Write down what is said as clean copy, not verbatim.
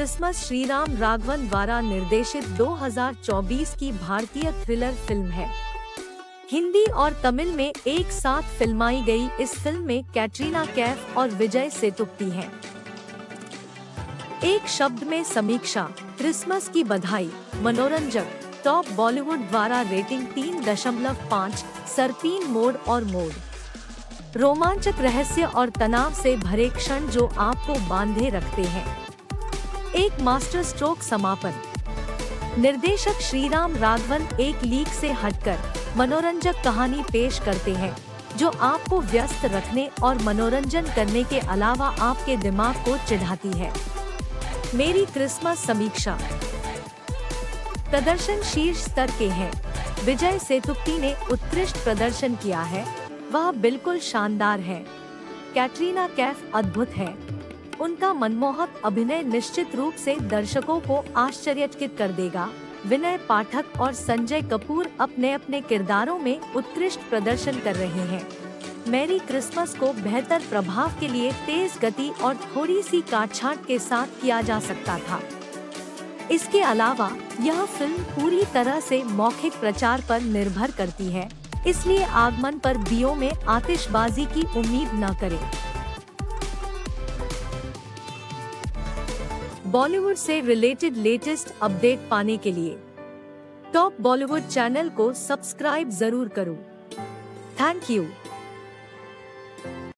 Christmas Shriram Raghavan द्वारा निर्देशित 2024 की भारतीय थ्रिलर फिल्म है। हिंदी और तमिल में एक साथ फिल्माई गई इस फिल्म में कैटरीना कैफ और विजय सेतुपति हैं। एक शब्द में समीक्षा, क्रिसमस की बधाई, मनोरंजक, टॉप बॉलीवुड द्वारा रेटिंग 3.5 सर 3 मोड और मोड, रोमांचक रहस्य और तनाव से भरे क्षण जो आपको बांधे रखते हैं। एक मास्टर स्ट्रोक समापन। निर्देशक श्रीराम राघवन एक लीक से हटकर मनोरंजक कहानी पेश करते हैं जो आपको व्यस्त रखने और मनोरंजन करने के अलावा आपके दिमाग को चिढ़ाती है। मेरी क्रिसमस समीक्षा। प्रदर्शन शीर्ष स्तर के हैं। विजय सेतुपति ने उत्कृष्ट प्रदर्शन किया है, वह बिल्कुल शानदार है। कैटरीना कैफ अद्भुत है, उनका मनमोहक अभिनय निश्चित रूप से दर्शकों को आश्चर्यचकित कर देगा। विनय पाठक और संजय कपूर अपने अपने किरदारों में उत्कृष्ट प्रदर्शन कर रहे हैं। मैरी क्रिसमस को बेहतर प्रभाव के लिए तेज गति और थोड़ी सी काटछांट के साथ किया जा सकता था। इसके अलावा यह फिल्म पूरी तरह से मौखिक प्रचार पर निर्भर करती है, इसलिए आगमन पर दियों में आतिशबाजी की उम्मीद न करें। बॉलीवुड से रिलेटेड लेटेस्ट अपडेट पाने के लिए टॉप बॉलीवुड चैनल को सब्सक्राइब जरूर करो। Thank you.